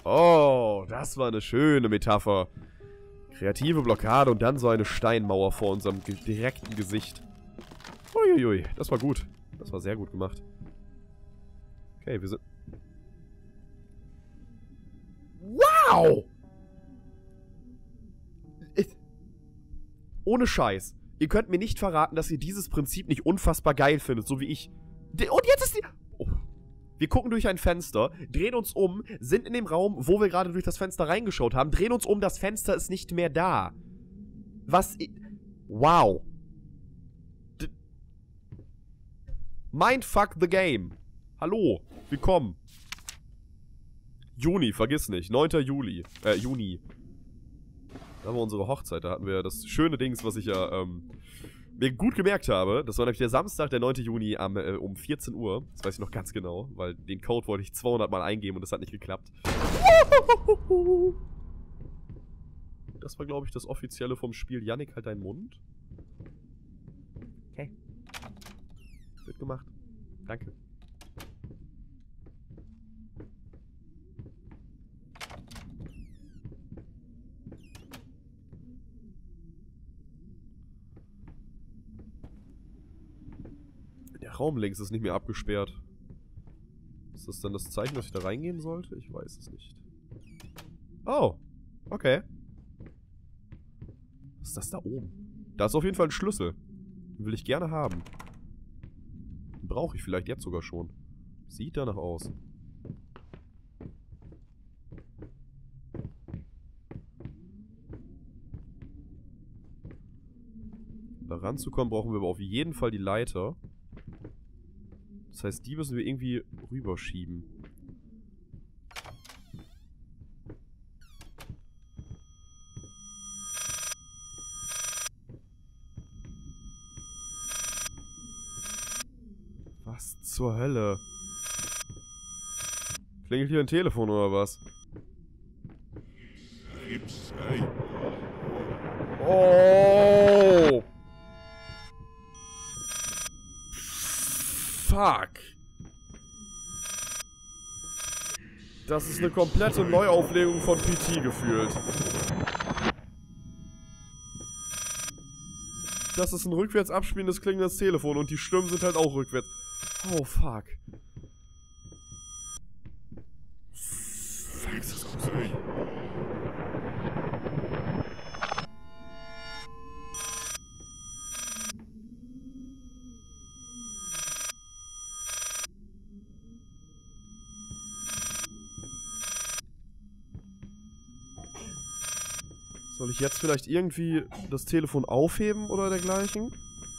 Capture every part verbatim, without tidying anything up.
Oh, das war eine schöne Metapher. Kreative Blockade und dann so eine Steinmauer vor unserem direkten Gesicht. Uiuiui, das war gut. Das war sehr gut gemacht. Okay, wir sind... Wow! Ich... Ohne Scheiß. Ihr könnt mir nicht verraten, dass ihr dieses Prinzip nicht unfassbar geil findet, so wie ich. Und jetzt ist die... Oh. Wir gucken durch ein Fenster, drehen uns um, sind in dem Raum, wo wir gerade durch das Fenster reingeschaut haben, drehen uns um, das Fenster ist nicht mehr da. Was... Wow. D Mindfuck the game. Hallo, willkommen. Juni, vergiss nicht. neunter Juli. Äh, Juni. Da war unsere Hochzeit. Da hatten wir das schöne Dings, was ich ja, ähm, mir gut gemerkt habe. Das war nämlich der Samstag, der neunte Juni am, äh, um vierzehn Uhr. Das weiß ich noch ganz genau, weil den Code wollte ich zweihundert Mal eingeben und das hat nicht geklappt. Das war, glaube ich, das Offizielle vom Spiel. Yannick, halt deinen Mund. Okay. Wird gemacht. Danke. Der Raum links ist nicht mehr abgesperrt. Ist das dann das Zeichen, dass ich da reingehen sollte? Ich weiß es nicht. Oh, okay. Was ist das da oben? Da ist auf jeden Fall ein Schlüssel. Den will ich gerne haben. Den brauche ich vielleicht jetzt sogar schon. Sieht danach aus. Da ranzukommen, brauchen wir aber auf jeden Fall die Leiter. Das heißt, die müssen wir irgendwie rüberschieben. Was zur Hölle? Klingelt hier ein Telefon oder was? Oh! Fuck. Das ist eine komplette Neuauflegung von P T gefühlt. Das ist ein rückwärts abspielendes klingendes Telefon und die Stimmen sind halt auch rückwärts. Oh fuck. Fuck, ist das gruselig. Soll ich jetzt vielleicht irgendwie das Telefon aufheben oder dergleichen?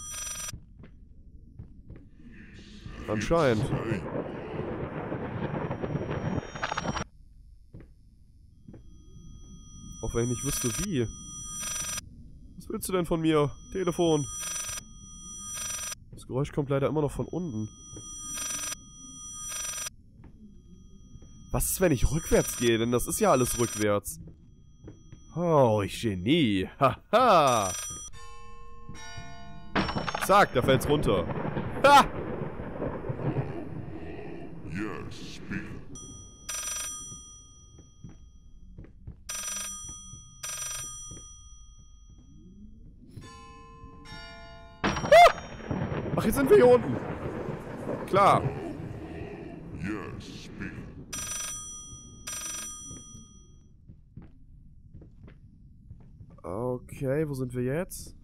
Anscheinend. Auch wenn ich nicht wüsste wie. Was willst du denn von mir? Telefon. Das Geräusch kommt leider immer noch von unten. Was ist, wenn ich rückwärts gehe? Denn das ist ja alles rückwärts. Oh, ich Genie. Haha. Zack, da fällt's runter. Ha! Yes, speak. Ach, jetzt sind wir hier unten. Klar. Yes, speak. Okay, wo sind wir jetzt?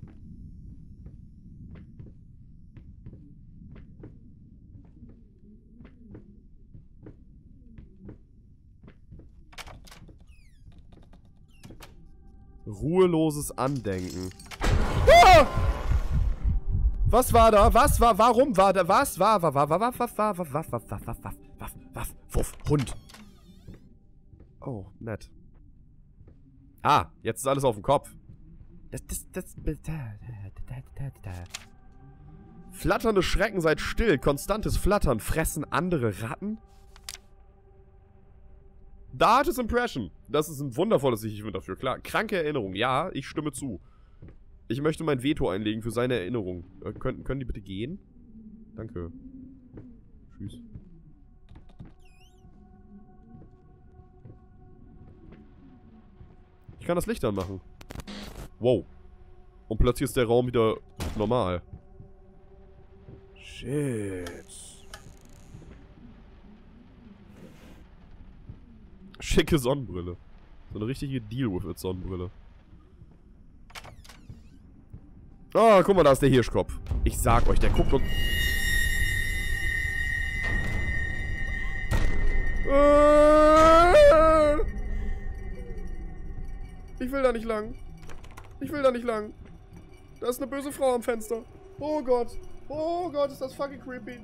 Ruheloses Andenken. Ah! Was war da? Was war? Warum war da? Was war? War? War? War? War? War? War? War? War? War? War? War? War? War? Wuff. Hund. Oh, nett. Ah, jetzt ist alles auf dem Kopf. Das, das, das, Flatternde Schrecken, seid still. Konstantes Flattern. Fressen andere Ratten? Dartes Impression. Das ist ein wundervolles Ich dafür. Klar. Kranke Erinnerung. Ja, ich stimme zu. Ich möchte mein Veto einlegen für seine Erinnerung. Äh, können, können die bitte gehen? Danke. Tschüss. kann das Licht anmachen. Wow. Und plötzlich ist der Raum wieder normal. Shit. Schicke Sonnenbrille. So eine richtige Deal-with-it-Sonnenbrille. Ah, guck mal, da ist der Hirschkopf. Ich sag euch, der guckt uns... Ich will da nicht lang. Ich will da nicht lang. Da ist eine böse Frau am Fenster. Oh Gott. Oh Gott, ist das fucking creepy.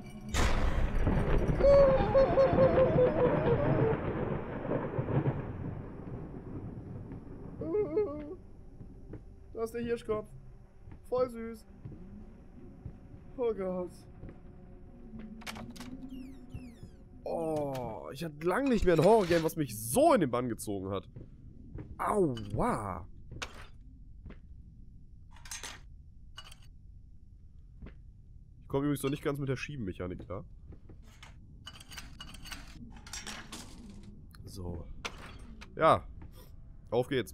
Da ist der Hirschkopf. Voll süß. Oh Gott. Oh, ich hatte lange nicht mehr ein Horror-Game, was mich so in den Bann gezogen hat. Aua. Ich komme übrigens noch nicht ganz mit der Schiebenmechanik klar. So. Ja. Auf geht's.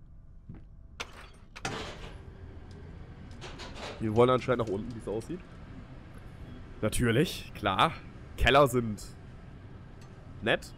Wir wollen anscheinend nach unten, wie es aussieht. Natürlich, klar. Keller sind nett.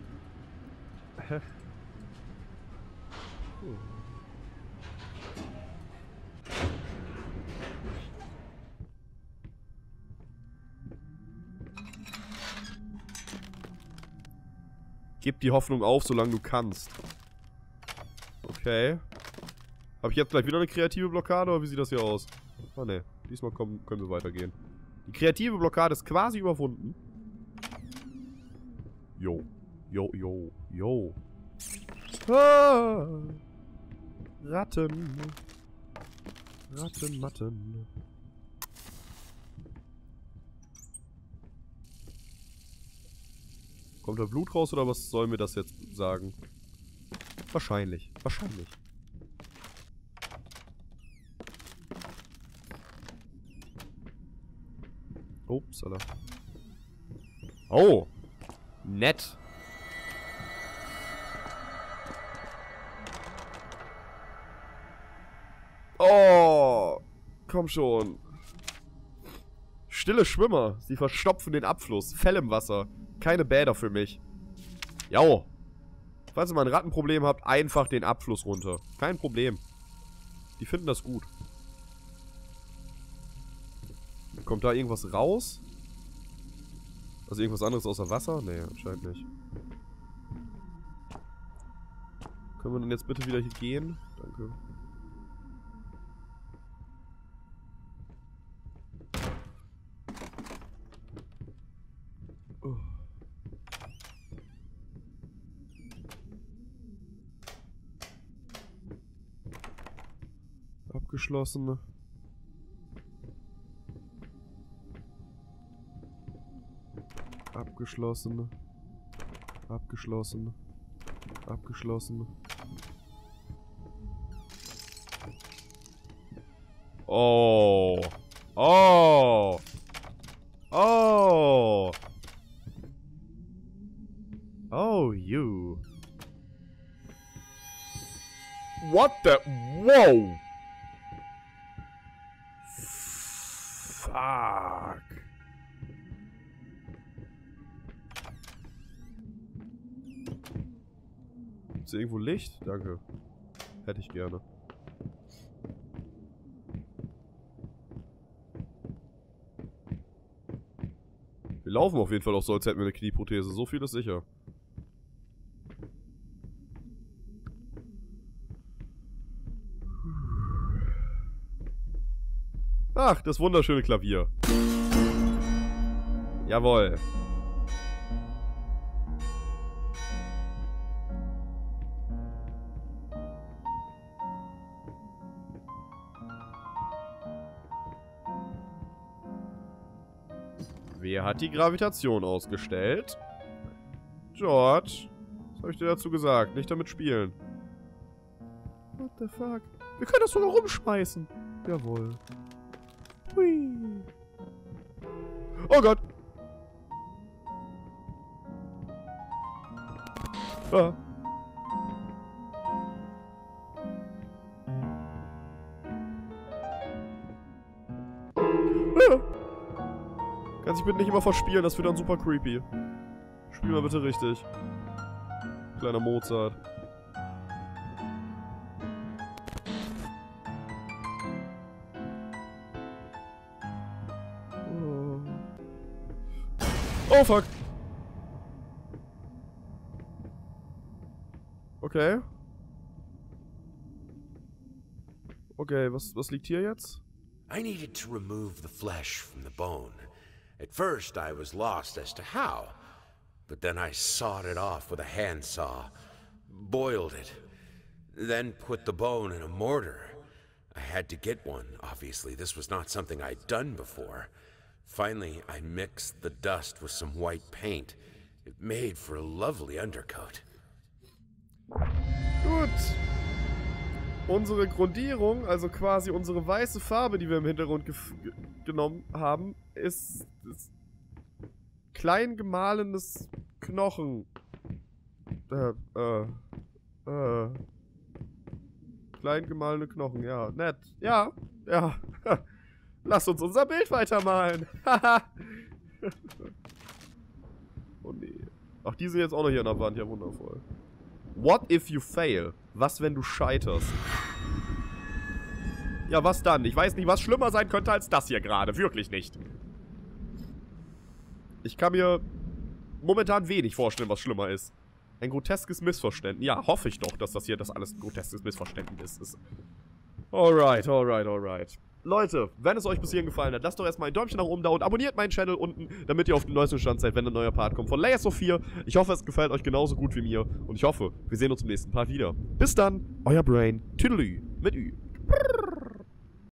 Gib die Hoffnung auf, solange du kannst. Okay. Habe ich jetzt gleich wieder eine kreative Blockade oder wie sieht das hier aus? Oh ne, diesmal kommen, können wir weitergehen. Die kreative Blockade ist quasi überwunden. Jo. Jo, jo, jo. Ah. Ratten. Ratten, Matten. Kommt da Blut raus oder was soll mir das jetzt sagen? Wahrscheinlich. Wahrscheinlich. Upsala. Oh. Nett. Oh. Komm schon. Stille Schwimmer. Sie verstopfen den Abfluss. Fell im Wasser. Keine Bäder für mich. Jau. Falls ihr mal ein Rattenproblem habt, einfach den Abfluss runter. Kein Problem. Die finden das gut. Kommt da irgendwas raus? Also irgendwas anderes außer Wasser? Nee, anscheinend nicht. Können wir denn jetzt bitte wieder hier gehen? Danke. Oh. Abgeschlossen. Abgeschlossen. Abgeschlossen. Abgeschlossen. Oh. Oh. Oh. Oh, you. What the? Whoa. Fuck. Ist hier irgendwo Licht? Danke. Hätte ich gerne. Wir laufen auf jeden Fall auch so, als hätten wir eine Knieprothese. So viel ist sicher. Ach, das wunderschöne Klavier. Jawohl. Wer hat die Gravitation ausgestellt? George. Was habe ich dir dazu gesagt? Nicht damit spielen. What the fuck? Wir können das sogar rumschmeißen. Jawohl. Hui. Oh Gott. Ah. sich bitte nicht immer verspielen, das wird dann super creepy. Spiel mal bitte richtig. Kleiner Mozart. Oh fuck. Okay. Okay, was, was liegt hier jetzt? I needed to remove the flesh from the bone. At first, I was lost as to how, but then I sawed it off with a handsaw, boiled it, then put the bone in a mortar. I had to get one, obviously. This was not something I'd done before. Finally, I mixed the dust with some white paint. It made for a lovely undercoat. Gut. Unsere Grundierung, also quasi unsere weiße Farbe, die wir im Hintergrund ge genommen haben, ist, ist klein gemahlenes Knochen. Äh, äh, äh. Klein gemahlene Knochen, ja. Nett. Ja, ja. Lass uns unser Bild weitermalen. Haha. Oh nee. Ach, die sind jetzt auch noch hier an der Wand. Ja, wundervoll. What if you fail? Was, wenn du scheiterst? Ja, was dann? Ich weiß nicht, was schlimmer sein könnte als das hier gerade. Wirklich nicht. Ich kann mir momentan wenig vorstellen, was schlimmer ist. Ein groteskes Missverständnis. Ja, hoffe ich doch, dass das hier das alles ein groteskes Missverständnis ist. Alright, alright, alright. Leute, wenn es euch bis hierhin gefallen hat, lasst doch erstmal ein Däumchen nach oben da und abonniert meinen Channel unten, damit ihr auf dem neuesten Stand seid, wenn ein neuer Part kommt von Layers of Fear. Ich hoffe, es gefällt euch genauso gut wie mir und ich hoffe, wir sehen uns im nächsten Part wieder. Bis dann, euer Brain, Tüdelü, mit Ü.